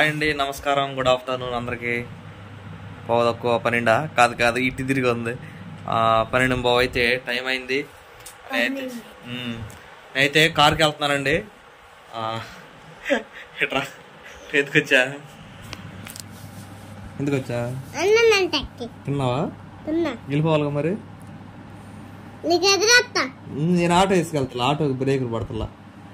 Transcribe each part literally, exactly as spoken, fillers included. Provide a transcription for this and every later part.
Hi అండి, నమస్కారం, good afternoon అందరికీ. పోవ తక్కువ పన్నెండా కాదు కాదు ఇటు తిరిగి ఉంది. పన్నెండు బావు అయితే టైం అయింది. నేనైతే నేనైతే కార్కి వెళ్తున్నానండి. ఎట్రా ఎందుకు వచ్చా ఎందుకు వచ్చా తిన్నావా? వెళ్ళిపోవాలిగా మరి. నేను ఆటో వేసుకెళ్తా, ఆటోకి బ్రేకులు పడతలా.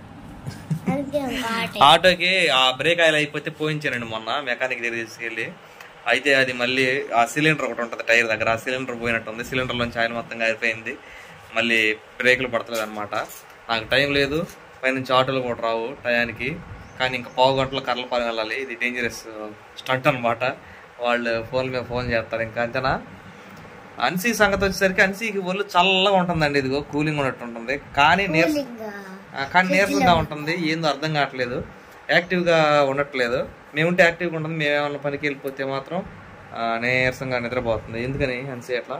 ఆటోకి ఆ బ్రేక్ ఆయిల్ అయిపోతే పోయించానండి మొన్న మెకానిక్ దగ్గర తీసుకెళ్ళి. అయితే అది మళ్ళీ ఆ సిలిండర్ ఒకటి ఉంటుంది టైర్ దగ్గర, ఆ సిలిండర్ పోయినట్టుంది. సిలిండర్లోంచి ఆయిల్ మొత్తంగా అయిపోయింది. మళ్ళీ బ్రేకులు పడతలేదు అనమాట. నాకు టైం లేదు, పైనుంచి ఆటోలు కూడా రావు టయానికి. కానీ ఇంకా పావు గంటలో కర్రలపాలెం వెళ్ళాలి. ఇది డేంజరస్ స్టంట్ అనమాట. వాళ్ళు ఫోన్ మీద ఫోన్ చేస్తారు. ఇంకా అంతేనా. అన్సీ సంగతి వచ్చేసరికి అన్సీకి ఒళ్ళు చల్లగా ఉంటుందండి. ఇదిగో కూలింగ్ ఉన్నట్టు ఉంటుంది, కానీ నీరస కానీ నీరసంగా ఉంటుంది. ఏందో అర్థం కావట్లేదు, యాక్టివ్గా ఉండట్లేదు. మేముంటే యాక్టివ్గా ఉంటుంది, మేమేమన్నా పనికి వెళ్ళిపోతే మాత్రం నీరసంగా నిద్రపోతుంది. ఎందుకని అన్సీ అట్లా?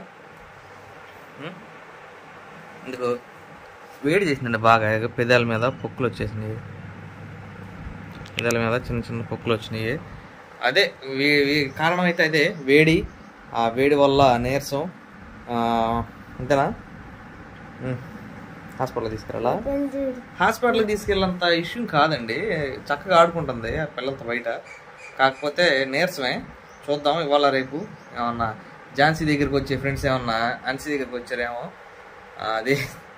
ఎందుకు వేడి చేసిందండి బాగా. పెదాల మీద పొక్కులు వచ్చేసినాయి, పెదాల మీద చిన్న చిన్న పొక్కులు వచ్చినాయి. అదే కారణం అయితే అదే వేడి. ఆ వేడి వల్ల నీరసం. అంతేనా? హాస్పిటల్కి తీసుకెళ్ళాలా? హాస్పిటల్కి తీసుకెళ్ళంత ఇష్యూ కాదండి, చక్కగా ఆడుకుంటుంది ఆ పిల్లలతో బయట. కాకపోతే నీరసమే. చూద్దాం ఇవాళ రేపు ఏమన్నా ఝాన్సీ దగ్గరికి వచ్చే ఫ్రెండ్స్ ఏమన్నా అన్సీ దగ్గరికి వచ్చారేమో. అది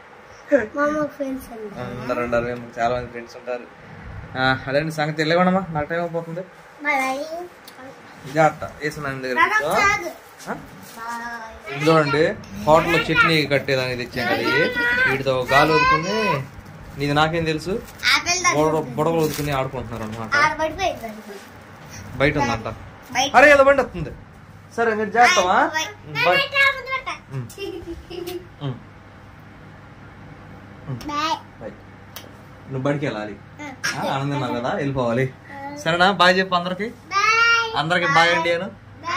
అందరు ఉండరు, చాలా మంది ఫ్రెండ్స్ ఉంటారు. అదేంటి సంగతి. వెళ్ళగొండమ్మా, నాకు టైం అయిపోతుంది. జాగ్రత్త వేసిన దగ్గర చూడండి. హోటల్లో చట్నీ కట్టేదానికి తెచ్చాం కదా, వీటితో గాలి వదుకుని, నీది నాకేం తెలుసు, బుడగలు వదుకుని ఆడుకుంటున్నారు అనమాట. బయట ఉందంట. అరే ఏదో బండి వస్తుంది. సరే మీరు జాగ్రత్తమా. నువ్వు బడికి వెళ్ళాలి, ఆనందం కదా, వెళ్ళిపోవాలి. సరేనా? బాయ్ చెప్పు అందరికి. అందరికి బాయ్ అండి అను.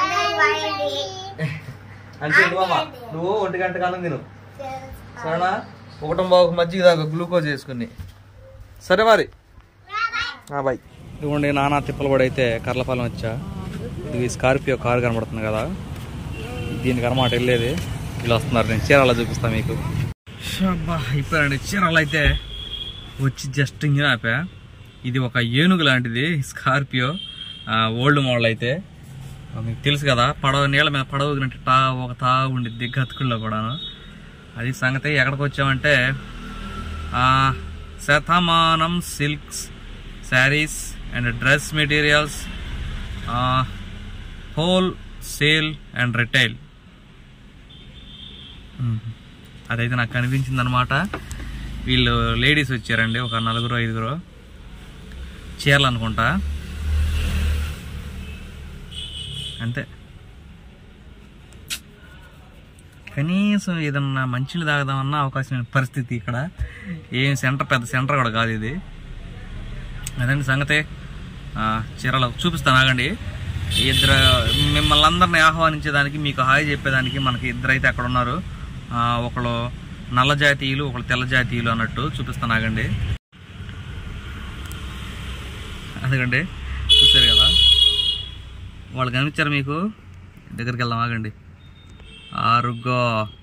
అంటే నువ్వమ్మా నువ్వు ఒంటి గంట కాలం తిను, సరేనా? ఒకటం బాగు మజ్జిగ దాకా గ్లూకోజ్ వేసుకుని. సరే మరి బాయ్. ఇదిగోండి నానా తిప్పలు కూడా అయితే కర్లపాలెం వచ్చా. ఇది స్కార్పియో కారు కనబడుతుంది కదా, దీనికి అనమాట వెళ్ళేది. వీళ్ళు వస్తున్నారు, నేను చీరాల చూపిస్తాను మీకు. అబ్బా అయిపోయారండి చీరాలు అయితే వచ్చి జస్ట్ ఇంజిన్ ఆపా. ఇది ఒక ఏనుగు లాంటిది స్కార్పియో, ఓల్డ్ మోడల్. అయితే మీకు తెలుసు కదా, పడవ నీళ్ళ మీద పడవ టా ఒక తా ఉండిద్ది గతుకుల్లో కూడాను. అది సంగతి. ఎక్కడికి వచ్చామంటే Shatamanam silks sarees and dress materials, wholesale and retail. అదైతే నాకు కనిపించింది అనమాట. వీళ్ళు లేడీస్ వచ్చారండి, ఒక నలుగురు ఐదుగురు. చీరలు అనుకుంటా, అంతే. కనీసం ఏదన్నా మంచిలు తాగదామన్నా అవకాశం పరిస్థితి ఇక్కడ. ఏం సెంటర్, పెద్ద సెంటర్ కూడా కాదు ఇది. అదండి సంగతే. చీరలు చూపిస్తాను ఆగండి. ఇద్దరు మిమ్మల్ని అందరినీ ఆహ్వానించేదానికి, మీకు హాయ్ చెప్పేదానికి మనకి ఇద్దరైతే అక్కడ ఉన్నారు. ఒకళ్ళు నల్ల జాతీయులు, ఒకళ్ళు తెల్ల జాతీయులు అన్నట్టు. చూపిస్తాను ఆగండి. అదిగండి చూసారు కదా, వాళ్ళు కనిపించారు మీకు. దగ్గరికి వెళ్దాం ఆగండి. ఆరుగో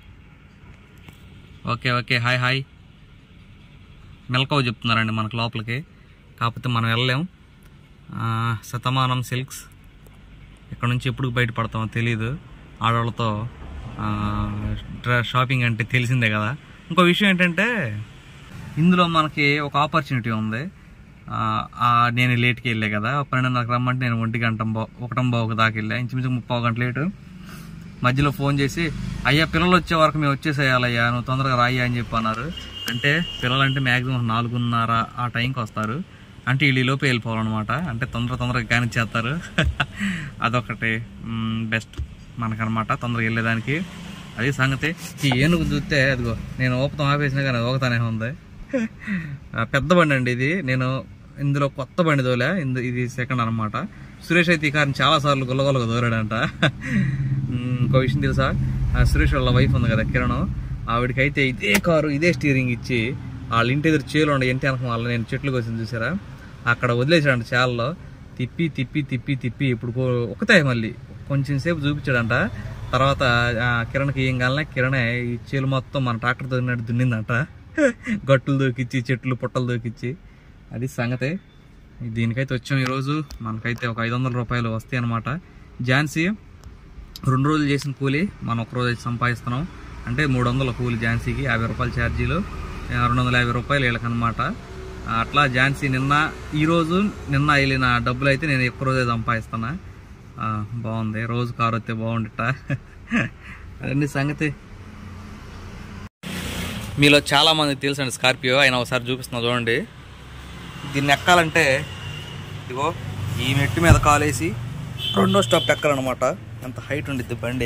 ఓకే ఓకే హాయ్ హాయ్. మెలకువ చెప్తున్నారండి మనకు లోపలికి, కాకపోతే మనం వెళ్ళలేం. శతమానం సిల్క్స్. ఇక్కడ నుంచి ఎప్పుడు బయటపడతామో తెలీదు. ఆడవాళ్ళతో షాపింగ్ అంటే తెలిసిందే కదా. ఇంకో విషయం ఏంటంటే ఇందులో మనకి ఒక ఆపర్చునిటీ ఉంది. నేను లేట్కి వెళ్ళే కదా, పన్నెండున్నరకు రమ్మంటే నేను ఒంటి గంట బా ఒకటం బావుకు దాకా వెళ్ళా. ఇంచుమించు ముప్పై గంట లేటు. మధ్యలో ఫోన్ చేసి, అయ్యా పిల్లలు వచ్చే వరకు మేము వచ్చేసేయాలయ్యా, నువ్వు తొందరగా రాయ్యా అని చెప్పి అన్నారు. అంటే పిల్లలంటే మ్యాక్సిమం నాలుగున్నర ఆ టైంకి వస్తారు. అంటే వీళ్ళు లోపే వెళ్ళిపోవాలన్నమాట. అంటే తొందర తొందరగా కానిచ్చేస్తారు. అదొకటి బెస్ట్ మనకనమాట, తొందరగా వెళ్ళేదానికి. అది సంగతి. ఈ ఏనుగు చూస్తే అదిగో, నేను ఓపుతాం ఆపేసినా కానీ అది ఒకతానే ఉంది. పెద్ద బండి అండి ఇది. నేను ఇందులో కొత్త బండి దోలే, ఇది సెకండ్ అనమాట. సురేష్ అయితే ఈ కారుని చాలాసార్లు గుల్లగొల్లగా దోరాడంట. ఇంకో విషయం తెలుసా, సురేష్ వాళ్ళ వైఫ్ ఉంది కదా కిరణ్, ఆవిడకైతే ఇదే కారు ఇదే స్టీరింగ్ ఇచ్చి వాళ్ళ ఇంటి ఎదురు చేలు ఉండే ఇంటి వెనక వాళ్ళ నేను చెట్లు కోసింది చూసారా, అక్కడ వదిలేసాడు చాలలో. తిప్పి తిప్పి తిప్పి తిప్పి ఇప్పుడు ఒకతే మళ్ళీ కొంచెం సేపు చూపించాడంట. తర్వాత కిరణ్కి ఏం కాలనే కిరణే ఈ చేలు మొత్తం మన ట్రాక్టర్ దొరికినట్టు దున్నిందంట. గట్టులు దూకిచ్చి చెట్లు పుట్టలు దూకిచ్చి అది సంగతే. దీనికైతే వచ్చాం ఈరోజు. మనకైతే ఒక ఐదు వందల రూపాయలు వస్తాయి అనమాట. ఝాన్సీ రెండు రోజులు చేసిన కూలి మనం ఒక రోజు అయితే సంపాదిస్తున్నాం. అంటే మూడు వందల కూలి ఝాన్సీకి, యాభై రూపాయల ఛార్జీలు, రెండు వందల యాభై రూపాయలు వీళ్ళకనమాట. అట్లా ఝాన్సీ నిన్న ఈరోజు నిన్న వెళ్ళిన డబ్బులు అయితే నేను ఎక్కువ రోజే సంపాదిస్తున్నా. బాగుంది, రోజు కారు వస్తే బాగుండిట. అదండి సంగతి. మీలో చాలామందికి తెలుసండి స్కార్పియో, అయినా ఒకసారి చూపిస్తున్నా చూడండి. దీన్ని ఎక్కాలంటే ఇదిగో ఈ మెట్టు మీద కాలేసి రెండో స్టాప్ ఎక్కాలన్నమాట. ఎంత హైట్ ఉండిద్ది బండి.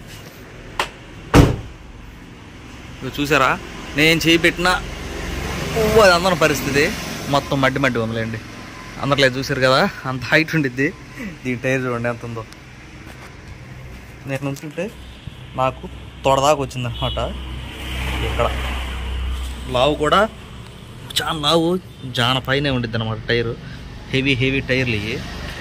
ఇవి చూసారా, నేను చేయి పెట్టినా అది అందరం పరిస్థితి మొత్తం మడ్డి మడ్డి ఉందిలేండి. అందరిలేదు చూసారు కదా, అంత హైట్ ఉండిద్ది. దీని టైర్ చూడండి ఎంత ఉందో. నేను నుంచుంటే నాకు తొడదాకా వచ్చిందనమాట. ఇక్కడ లావు కూడా చాలా లావు, జాన పైనే ఉండిద్ది అనమాట టైరు. హెవీ హెవీ టైర్లు ఇవి.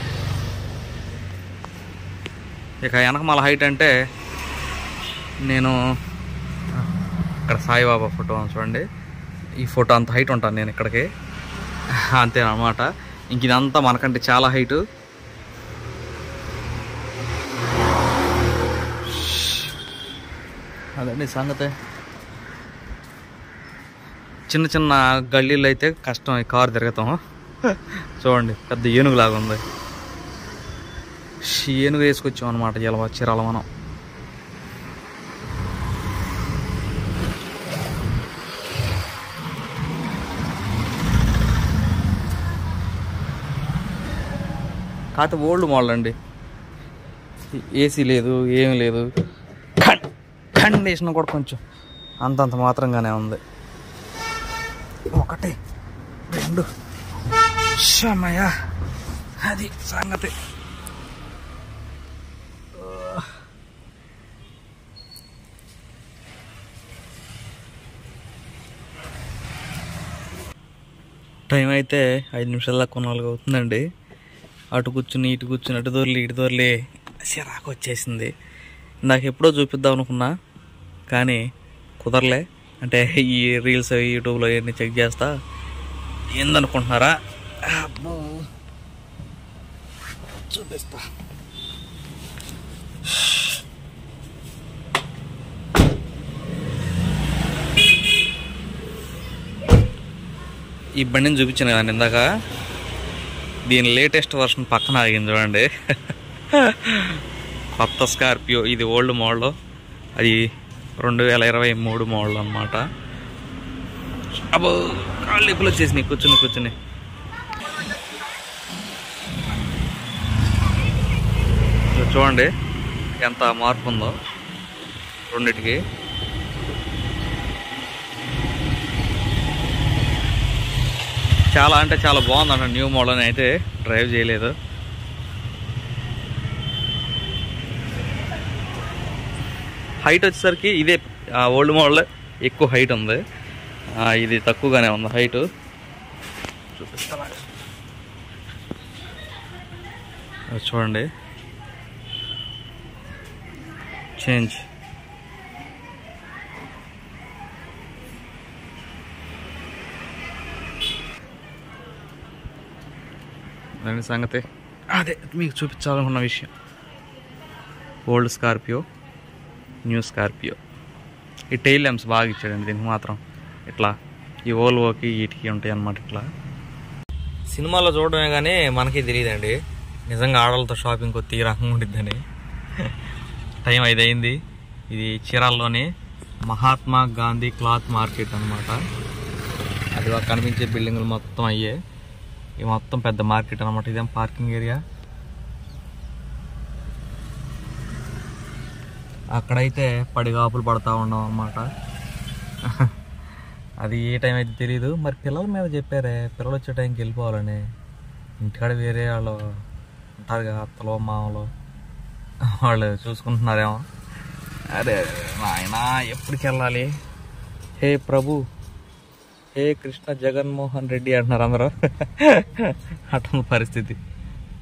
ఇక వెనకమాల హైట్ అంటే నేను ఇక్కడ సాయిబాబా ఫోటో చూడండి, ఈ ఫోటో అంత హైట్ ఉంటాను నేను ఇక్కడికి, అంతేనమాట. ఇంక ఇదంతా మనకంటే చాలా హైటు. అదండి సంగతే. చిన్న చిన్న గల్లీలు అయితే కష్టం ఈ కారు తిరగతాం. చూడండి పెద్ద ఏనుగులాగా ఉంది. ఏనుగు వేసుకొచ్చాం అనమాట ఇలా చీరాల మనం. కాకపోతే ఓల్డ్ మోడల్ అండి, ఏసీ లేదు ఏమి లేదు, కండిషన్ కూడా కొంచెం అంతంత మాత్రంగానే ఉంది. ఒకటి రెండు సమయ అది సంగతి. టైం అయితే ఐదు నిమిషాల దాకా నాలుగు అవుతుందండి. అటు కూర్చుని ఇటు కూర్చుని అటు దొరలి ఇటు దొరలి చిరాకు వచ్చేసింది. నాకు ఎప్పుడో చూపిద్దాం అనుకున్నా కానీ కుదరలే. అంటే ఈ రీల్స్ యూట్యూబ్లో ఇవన్నీ చెక్ చేస్తా. ఏందనుకుంటున్నారా, అబ్బో చూపిస్తా. ఈ బండిని చూపించాను కదా ఇందాక, దీని లేటెస్ట్ వర్షన్ పక్కన ఆగింది చూడండి. కొత్త స్కార్పియో, ఇది ఓల్డ్ మోడల్, అది రెండు వేల ఇరవై మూడు మోడల్ అనమాట. అబ్బో కాళ్ళు ఎప్పులు వచ్చేసినాయి కూర్చుని కూర్చుని. చూడండి ఎంత మార్పు ఉందో రెండిటికి. చాలా అంటే చాలా బాగుంది అన్న న్యూ మోడల్. అయితే డ్రైవ్ చేయలేదు. హైట్ వచ్చేసరికి ఇదే ఓల్డ్ మోడల్ ఎక్కువ హైట్ ఉంది, ఇది తక్కువగానే ఉంది హైట్. చూపిస్తా చూడండి చేంజ్. దాని సంగతి అదే మీకు చూపించాలనుకున్న విషయం. Old Scorpio, new Scorpio. ఈ టైల్ ల్యాంప్స్ బాగా ఇచ్చాడండి దీనికి మాత్రం. ఇట్లా ఈ ఓల్వోకి వీటికి ఉంటాయి అన్నమాట. ఇట్లా సినిమాలో చూడడమే కానీ మనకి తెలియదండి నిజంగా ఆడలతో షాపింగ్ కొద్ది రకంగా ఉండిద్దని. టైం ఐదు అయింది. ఇది చీరాల్లోని మహాత్మా గాంధీ క్లాత్ మార్కెట్ అనమాట. అది కనిపించే బిల్డింగులు మొత్తం అయ్యే. ఇది మొత్తం పెద్ద మార్కెట్ అనమాట. ఇదేం పార్కింగ్ ఏరియా. అక్కడైతే పడిగాపులు పడతా ఉన్నాం అన్నమాట. అది ఏ టైం అయితే తెలీదు. మరి పిల్లల మీద చెప్పారే పిల్లలు వచ్చే టైంకి వెళ్ళిపోవాలని. ఇంటికాడ వేరే వాళ్ళు ఉంటారు కదా, అత్తలో మామలు, వాళ్ళు చూసుకుంటున్నారేమో. అరే నాయనా ఎప్పటికి వెళ్ళాలి? హే ప్రభు, హే కృష్ణ జగన్మోహన్ రెడ్డి అంటున్నారు అందరూ. అటువంటి పరిస్థితి.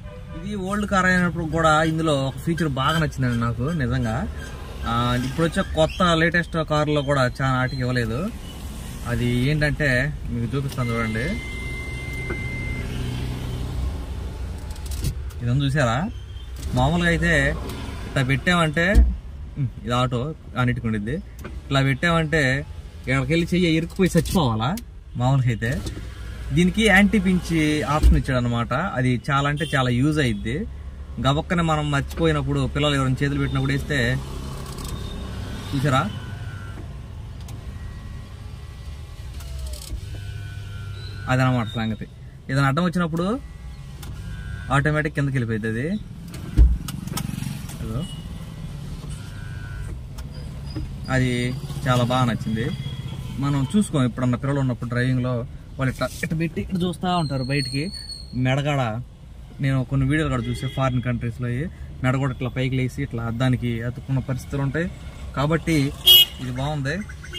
ఇది ఓల్డ్ కార్ అయినప్పుడు కూడా ఇందులో ఒక ఫీచర్ బాగా నచ్చిందండి నాకు నిజంగా. ఇప్పుడు వచ్చే కొత్త లేటెస్ట్ కార్లో కూడా చాలా నాటికి ఇవ్వలేదు. అది ఏంటంటే మీకు చూపిస్తాను చూడండి. ఇదని చూసారా? మామూలుగా అయితే ఇట్లా పెట్టామంటే ఇది ఆటో అన్నిటికి ఉండిద్ది. ఇట్లా పెట్టామంటే ఇక్కడికి వెళ్ళి చెయ్యి ఇరుక్కుపోయి చచ్చిపోవాలా మామూలుగా అయితే. దీనికి యాంటీ పించ్ ఆప్షన్ ఇచ్చాడు అనమాట. అది చాలా అంటే చాలా యూజ్ అయ్యిద్ది. గబక్కనే మనం మర్చిపోయినప్పుడు పిల్లలు ఎవరైనా చేతులు పెట్టినప్పుడు వేస్తే చూసారా అదనమాట సంగతి. ఏదైనా అడ్డం వచ్చినప్పుడు ఆటోమేటిక్ కిందకి వెళ్ళిపోయింది అది. అది చాలా బాగా నచ్చింది. మనం చూసుకోం ఇప్పుడన్న పిల్లలు ఉన్నప్పుడు డ్రైవింగ్లో వాళ్ళు ఇట్లా ఇట్లా పెట్టి ఇట్లా చూస్తూ ఉంటారు బయటికి. మెడగాడ నేను కొన్ని వీడియోలు కూడా చూసే ఫారిన్ కంట్రీస్లో మెడ కూడా ఇట్లా పైకి లేసి ఇట్లా అద్దానికి అతుక్కున్న పరిస్థితులు ఉంటాయి. కాబట్టి ఇది బాగుంది.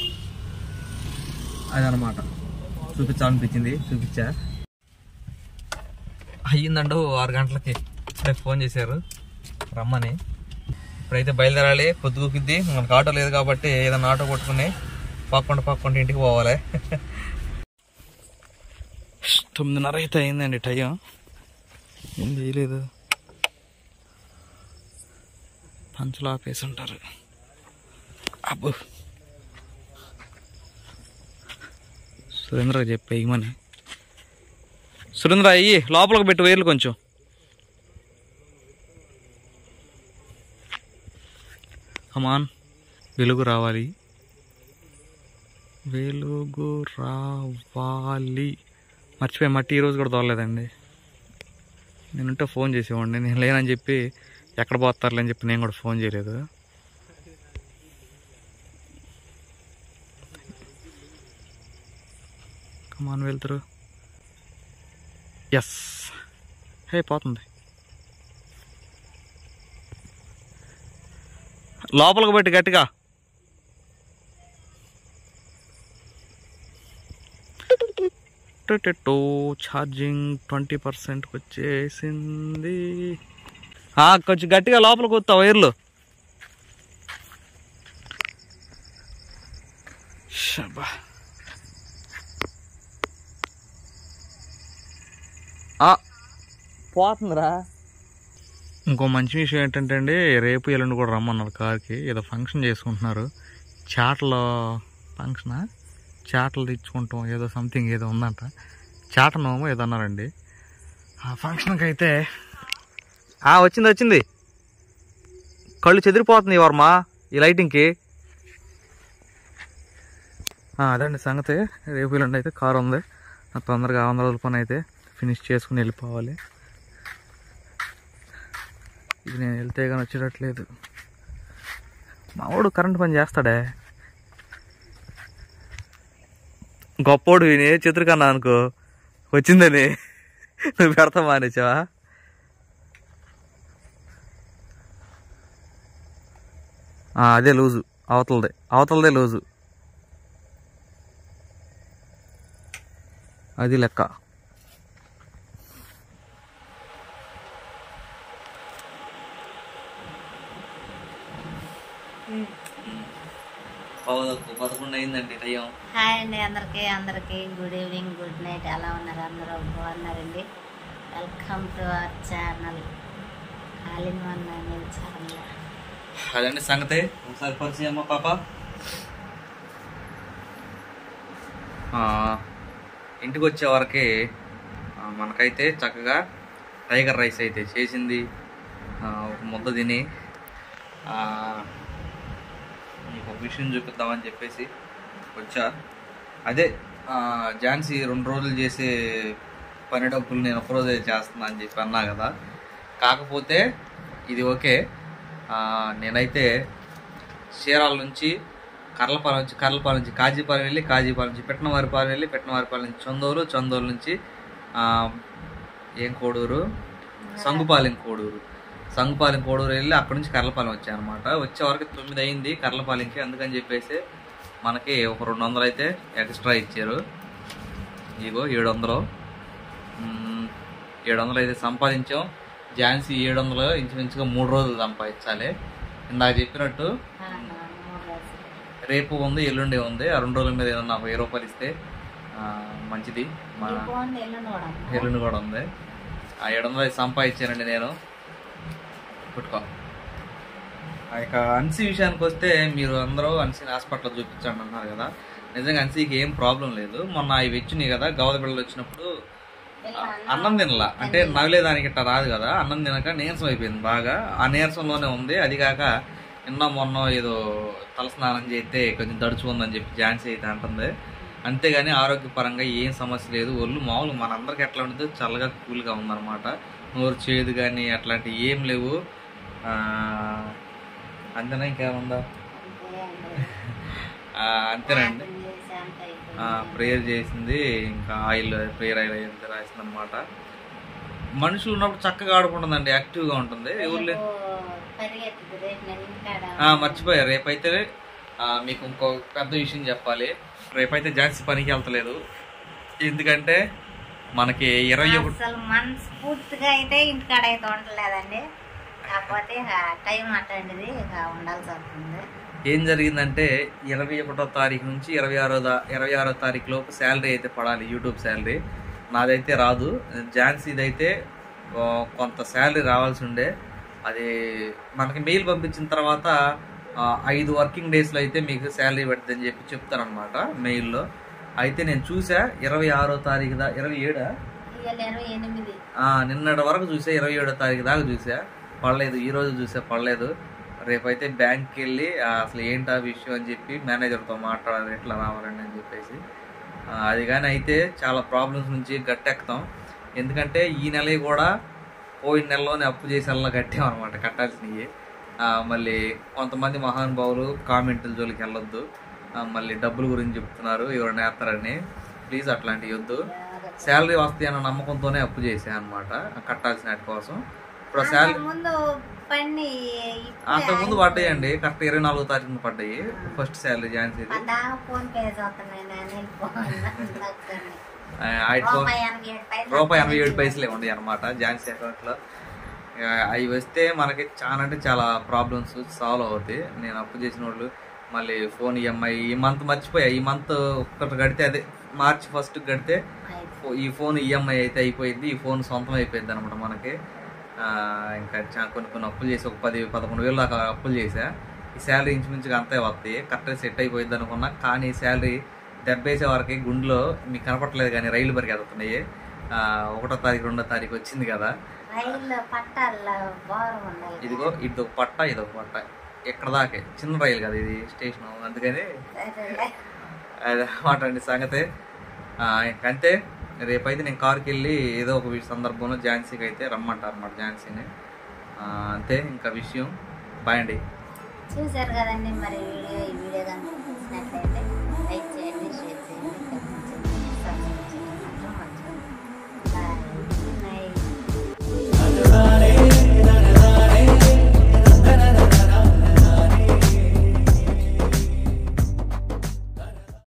అదనమాట చూపించాలనిపించింది, చూపించా. అయ్యిందండు ఆరు గంటలకి ఫోన్ చేశారు రమ్మని. ఇప్పుడైతే బయలుదేరాలి. పొద్దుగుకిద్ది, మనకు ఆటో లేదు కాబట్టి ఏదైనా ఆటో కొట్టుకుని పాక్కుండా పాక్కుండా ఇంటికి పోవాలి. తొమ్మిదిన్నర అయితే అయిందండి టైం. ఏం చేయలేదు, పంచులు ఆపేసి ఉంటారు. అబ్బో సురేంద్రకి చెప్పే ఇమని. సురేంద్ర అయ్యి లోపలికి పెట్టు వేర్లు కొంచెం. కమాన్, వెలుగు రావాలి, వెలుగు రావాలి. మర్చిపోయి మట్టి ఈరోజు కూడా తోలలేదండి. నేనుంటే ఫోన్ చేసేవాడిని. నేను లేనని చెప్పి ఎక్కడ పోతారులే అని చెప్పి నేను కూడా ఫోన్ చేయలేదు. కమాన్ వెళ్తారు. ఎస్, హే పోతుంది. లోపలికి పెట్టి గట్టిగా. ఛార్జింగ్ ట్వంటీ పర్సెంట్కి వచ్చేసింది. కొంచెం గట్టిగా లోపలికి వస్తా వైర్లు. షబా పోతుందిరా. ఇంకో మంచి విషయం ఏంటంటే అండి, రేపు ఎల్లుండి కూడా రమ్మన్నారు కార్కి. ఏదో ఫంక్షన్ చేసుకుంటున్నారు. చాటలో ఫంక్షనా, చాటలు తెచ్చుకుంటాం ఏదో సంథింగ్ ఏదో ఉందంట. చాటనోమో ఏదో అన్నారండి. ఆ ఫంక్షన్కి అయితే వచ్చింది వచ్చింది కళ్ళు చెదిరిపోతుంది వర్మ ఈ లైటింగ్కి. అదండి సంగతి. రేపు ఎల్లుండి అయితే కారు ఉంది. తొందరగా వంద రోజుల పని అయితే ఫినిష్ చేసుకుని వెళ్ళిపోవాలి. ఇది నేను వెళ్తే కానీ వచ్చేటట్లేదు. మావాడు కరెంట్ పని చేస్తాడే, గొప్పోడు. విని చిత్రకన్నా అనుకో వచ్చిందని నువ్వు పెడతా మానేసావా? అదే లూజు, అవతలదే అవతలదే లూజు, అది లెక్క. పదకొండు అయిందండి టైం. హాయ్ అండి అందరికి అందరికి గుడ్ ఈవినింగ్, గుడ్ నైట్. ఎలా ఉన్నారు? అందరూ బాగున్నారండి. Welcome to our channel all in one channel. అదండి సంగతి. ఒకసారి పరిచయం అమ్మ పాప. ఇంటికి వచ్చే వరకే మనకైతే చక్కగా టైగర్ రైస్ అయితే చేసింది. ఒక ముద్ద తిని మీకు ఒక విషయం చూపిద్దామని చెప్పేసి వచ్చా. అదే ఝాన్సీ రెండు రోజులు చేసే పని డబ్బులు నేను ఒకరోజే చేస్తున్నా అని చెప్పి అన్నా కదా. కాకపోతే ఇది ఓకే. నేనైతే చీరాల నుంచి కర్లపాలెం నుంచి కర్లపాలెం నుంచి కాజీపాలెం వెళ్ళి కాజీపాలెం నుంచి పెట్టనవారిపాలెం వెళ్ళి పెట్టనవారిపాలెం నుంచి చందోలు చందోలు నుంచి ఏం కోడూరు సంగుపాలెం కోడూరు సంగుపాలెం కోడూరు వెళ్ళి అక్కడి నుంచి కర్లపాలెం వచ్చాయన్నమాట. వచ్చే వరకు తొమ్మిది అయింది కర్లపాలెంకి. అందుకని చెప్పేసి మనకి ఒక రెండు వందలు అయితే ఎక్స్ట్రా ఇచ్చారు. ఇగో ఏడు వందలు ఏడు వందలు అయితే సంపాదించాం. ఝాన్సీ ఏడు వందలు ఇంచుమించుగా మూడు రోజులు సంపాదించాలి. ఇందాక చెప్పినట్టు రేపు ఉంది, ఎల్లుండి ఉంది. ఆ రెండు రోజుల మీద ఏదన్నా వెయ్యి రూపాయలు ఇస్తే మంచిది. మా ఎల్లుండి కూడా ఉంది. ఆ ఏడు వందలు సంపాదించానండి నేను. పుట్టుకో. ఇక అన్సీ విషయానికి వస్తే మీరు అందరూ అన్సీని హాస్పిటల్లో చూపించండి అన్నారు కదా. నిజంగా అన్సీకి ఏం ప్రాబ్లం లేదు. మొన్న అవి వచ్చినాయి కదా, గవద బిళ్ళలు వచ్చినప్పుడు అన్నం తినలా, అంటే నవ్వులేదానికి ఇట్లా రాదు కదా, అన్నం తినక నీరసం అయిపోయింది బాగా. ఆ నీరసంలోనే ఉంది. అది కాక నిన్న మొన్న ఏదో తలస్నానం చేస్తే కొంచెం దడుచుకుందని చెప్పి ఝాన్సీ అయితే అంటుంది. అంతేగాని ఆరోగ్యపరంగా ఏం సమస్య లేదు. ఒళ్ళు మామూలు మనందరికి ఎట్లా ఉంటుంది, చల్లగా కూల్గా ఉందన్నమాట. నోరు చేదు కానీ అట్లాంటివి ఏం లేవు. అంతేనా, ఇంకేముందా? అంతేనండి. ప్రేయర్ చేసింది, ఇంకా ఆయిల్ ప్రేయర్ ఆయిల్ అయితే రాసింది అనమాట. మనుషులు ఉన్నప్పుడు చక్కగా ఆడుకుంటుందండి, యాక్టివ్గా ఉంటుంది. ఎవరు మర్చిపోయా, రేపైతే మీకు ఇంకో పెద్ద విషయం చెప్పాలి. రేపైతే ఝాన్సీ పనికి వెళ్తలేదు. ఎందుకంటే మనకి ఇరవై ఒకటి మనస్ఫూర్తిగా అయితే ఇంటికాడ అయితే ఉండలేదండి, కాకపోతే టైం అట్లాంటిది ఉండాల్సి వస్తుంది. ఏం జరిగిందంటే ఇరవై ఒకటో తారీఖు నుంచి ఇరవై ఆరో ఇరవై ఆరో తారీఖు లోపు శాలరీ అయితే పడాలి, యూట్యూబ్ శాలరీ. నాదైతే రాదు. ఝాన్సీది అయితే కొంత శాలరీ రావాల్సి ఉండే. అది మనకి మెయిల్ పంపించిన తర్వాత ఐదు వర్కింగ్ డేస్లో అయితే మీకు శాలరీ పడుతుంది అని చెప్పి చెప్తారనమాట మెయిల్లో. అయితే నేను చూసా ఇరవై ఆరో తారీఖు దా ఇరవై ఏడా నిన్నటి వరకు చూసా, ఇరవై ఏడో తారీఖు దాకా చూసా, పడలేదు. ఈ రోజు చూసా, పడలేదు. రేపైతే బ్యాంక్కి వెళ్ళి అసలు ఏంటా విషయం అని చెప్పి మేనేజర్తో మాట్లాడాలి, ఎట్లా రావాలండి అని చెప్పేసి. అది కానీ అయితే చాలా ప్రాబ్లమ్స్ నుంచి గట్టెక్కుతాం. ఎందుకంటే ఈ నెల కూడా పోయిన నెలలోనే అప్పు చేసి అలా కట్టామన్నమాట, కట్టాల్సినవి. మళ్ళీ కొంతమంది మహానుభావులు కామెంట్ల జోలికి వెళ్ళొద్దు, మళ్ళీ డబ్బుల గురించి చెప్తున్నారు ఎవరైనా వేస్తారని. ప్లీజ్ అట్లాంటివి వద్దు. శాలరీ వస్తాయి అన్న నమ్మకంతోనే అప్పు చేసాను అనమాట, కట్టాల్సిన వాటి కోసం. ఇప్పుడు శాలరీ అంతకుముందు పడ్డాయండి, కరెక్ట్ ఇరవై నాలుగో తారీఖున పడ్డాయి ఫస్ట్ శాలరీ ఝాన్సీ. రూపాయి ఎనభై ఏడు పైసలే ఉన్నాయి అనమాట ఝాన్సీ అకౌంట్ లో. అవి వస్తే మనకి చాలా అంటే చాలా ప్రాబ్లమ్స్ సాల్వ్ అవుతాయి. నేను అప్పు చేసిన వాళ్ళు మళ్ళీ ఫోన్ ఈఎంఐ ఈ మంత్ మర్చిపోయా, ఈ మంత్ ఒక్కటి కడితే అదే మార్చి ఫస్ట్ కడితే ఈ ఫోన్ ఈఎంఐ అయితే అయిపోయింది, ఈ ఫోన్ సొంతం అయిపోయింది అనమాట మనకి. ఇంకా కొన్ని కొన్ని అప్పులు చేసి ఒక పది పదకొండు వేలు దాకా అప్పులు చేసా. ఈ శాలరీ ఇంచుమించుగా అంతే వస్తాయి, కరెక్ట్గా సెట్ అయిపోయింది అనుకున్నా. కానీ శాలరీ దెబ్బేసే వరకు గుండెలో మీకు కనపడలేదు కానీ రైలు పరిగెడుతున్నాయి. ఒకటో తారీఖు రెండో తారీఖు వచ్చింది కదా, ఇదిగో ఇది ఒక పట్ట ఇది ఒక పట్ట ఎక్కడ దాకే, చిన్న రైలు కదా ఇది స్టేషన్, అందుకని అది అన్నమాట అండి సంగతి. అంతే, రేపైతే నేను కారుకి వెళ్ళి ఏదో ఒక సందర్భంలో ఝాన్సీకి అయితే రమ్మంటారు అన్నమాట ఝాన్సీని. అంతే, ఇంకా విషయం. బాయ్ అండి. చూసారు కదండి మరి వీడియో. ఈ వీడియో కనుక నచ్చినట్లయితే